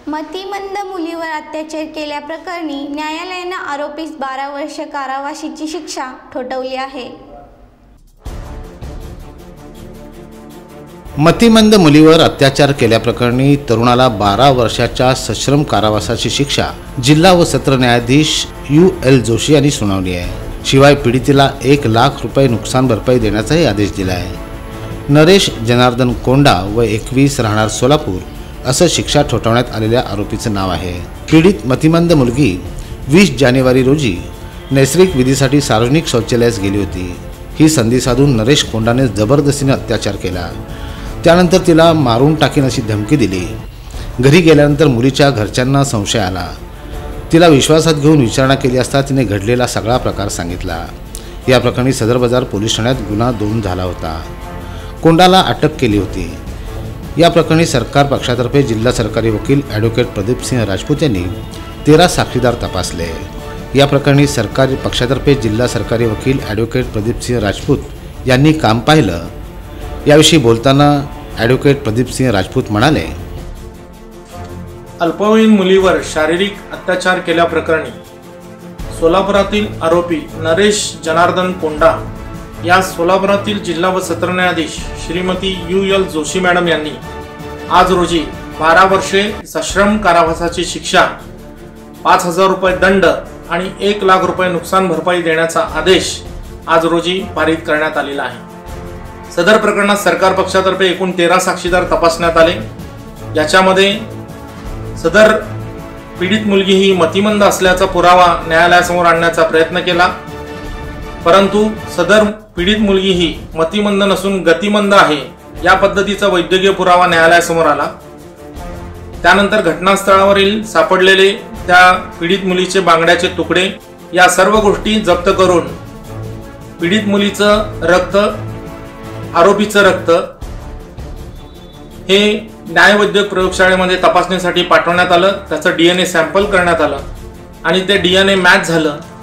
मतिमंद मुलीवर अत्याचार केल्याप्रकरणी न्यायालयाने आरोपीस 12 वर्ष कारावासाची शिक्षा ठोठावली आहे। मतिमंद मुलीवर अत्याचार केल्याप्रकरणी तरुणाला 12 वर्षाच्या सश्रम कारावासाची शिक्षा जिल्हा व सत्र न्यायाधीश UL जोशी यांनी सुनावली आहे। शिवाय पीडितेला 1 लाख रुपये नुकसान भरपाई देण्याचाही आदेश दिला आहे। नरेश जनार्दन कोंडा व 21 राहणार सोलापूर असं शिक्षा ठोठावण्यात आलेल्या आरोपीचं नाव आहे। पीडित मतिमंद मुलगी 20 जानेवारी रोजी नैसर्गिक विधीसाठी सार्वजनिक शौचालयास गेली होती। ही संधी साधून नरेश कोंडाने जबरदस्तीने अत्याचार केला। त्यानंतर तिला मारून टाकीन अशी धमकी दिली। घरी गेल्यानंतर मुलीच्या घरच्यांना संशय आला। तिला विश्वासात घेऊन विचारणा केली असता तिने घडलेला सगळा प्रकार सांगितला। या प्रकरणी सदर बाजार पोलीस ठाण्यात गुन्हा नोंद झाला होता। कोंडाला अटक केली होती। या प्रकरणी सरकार पक्षातर्फे जिल्हा सरकारी वकील ॲडव्होकेट प्रदीप सिंह राजपूत यांनी 13 साक्षीदार तपासले। या प्रकरणी सरकारी पक्षातर्फे जिल्हा सरकारी वकील ॲडव्होकेट प्रदीप सिंह राजपूत यांनी काम पाहिलं। याविषयी बोलताना ॲडव्होकेट प्रदीप सिंह राजपूत म्हणाले, अल्पवयीन मुलीवर शारीरिक अत्याचार केल्याप्रकरणी सोलापुरातील आरोपी नरेश जनार्दन कोंडा या सोलापुरातील जिल्हा व सत्र न्यायाधीश श्रीमती UL जोशी मॅडम यांनी आज रोजी 12 वर्षे सश्रम कारावासाची शिक्षा, 5,000 रुपये दंड आणि 1 लाख रुपये नुकसान भरपाई देण्याचा आदेश आज रोजी पारित करण्यात आलेला आहे। सदर प्रकरणात सरकार पक्षातर्फे एकूण 13 साक्षीदार तपासण्यात आले। याच्यामध्ये सदर पीडित मुलगी ही मतिमंद असल्याचा पुरावा न्यायालयासमोर आणण्याचा प्रयत्न केला, परंतु सदर पीडित मुलगी ही मतिमंद नसून गतिमंद आहे या पद्धतीचा वैद्यकीय पुरावा न्यायालयासमोर आला। त्यानंतर घटनास्थळावरील सापडलेले त्या पीडित मुलीचे बांगड्याचे तुकडे या सर्व गोष्टी जप्त करून पीडित मुलीचं रक्त, आरोपीचं रक्त हे न्यायवैद्यक प्रयोगशाळेमध्ये तपासणीसाठी पाठवण्यात आलं। त्याचं DNA सॅम्पल करण्यात आलं आणि ते DNA मॅच झालं